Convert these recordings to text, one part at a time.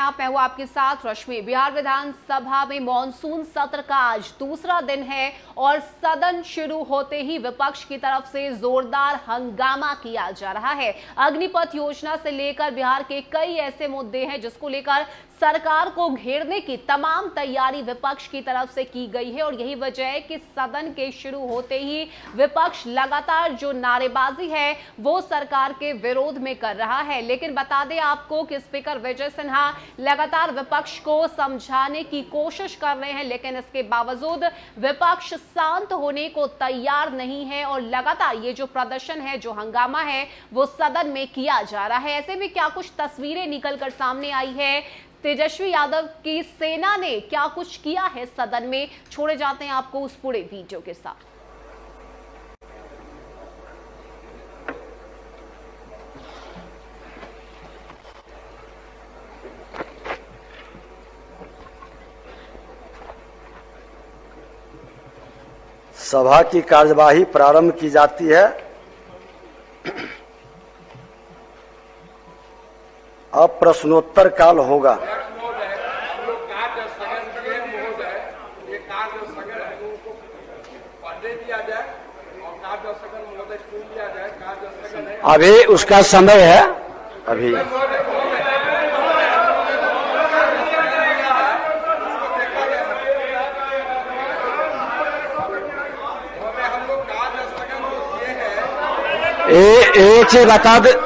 आप, मैं हूं आपके साथ रश्मि। बिहार विधानसभा में मॉनसून सत्र का आज दूसरा दिन है और सदन शुरू होते ही विपक्ष की तरफ से जोरदार हंगामा किया जा रहा है। अग्निपथ योजना से लेकर बिहार के कई ऐसे मुद्दे हैं जिसको लेकर सरकार को घेरने की तमाम तैयारी विपक्ष की तरफ से की गई है और यही वजह है कि सदन के शुरू होते ही विपक्ष लगातार जो नारेबाजी है वो सरकार के विरोध में कर रहा है। लेकिन बता दें आपको कि स्पीकर विजय सिन्हा लगातार विपक्ष को समझाने की कोशिश कर रहे हैं, लेकिन इसके बावजूद विपक्ष शांत होने को तैयार नहीं है और लगातार ये जो प्रदर्शन है, जो हंगामा है, वो सदन में किया जा रहा है। ऐसे में क्या कुछ तस्वीरें निकलकर सामने आई है, तेजस्वी यादव की सेना ने क्या कुछ किया है सदन में, छोड़े जाते हैं आपको उस पूरे वीडियो के साथ। सभा की कार्यवाही प्रारंभ की जाती है। अब प्रश्नोत्तर काल होगा। अभी उसका समय है। अभी एक चीज बता दे,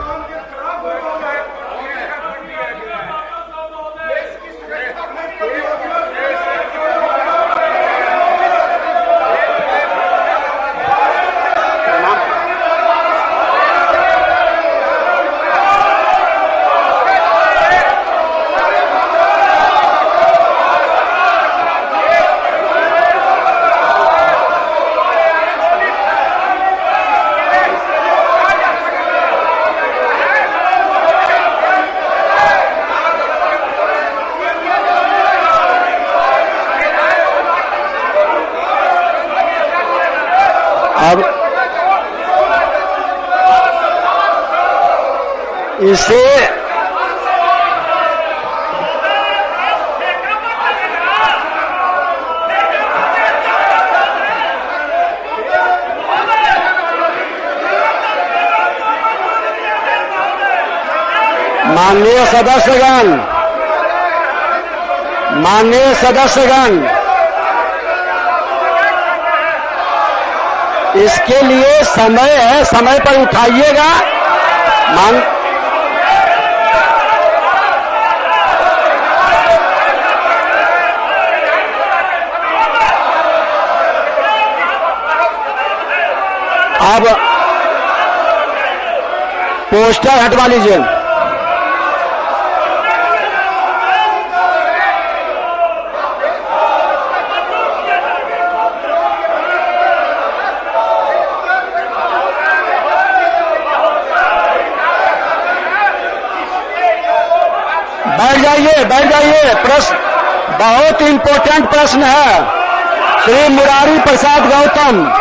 अब इसे माननीय सदस्यगण, इसके लिए समय है, समय पर उठाइएगा। अब पोस्टर हटवा लीजिए। बैठ जाइए। प्रश्न बहुत इंपॉर्टेंट प्रश्न है। श्री मुरारी प्रसाद गौतम।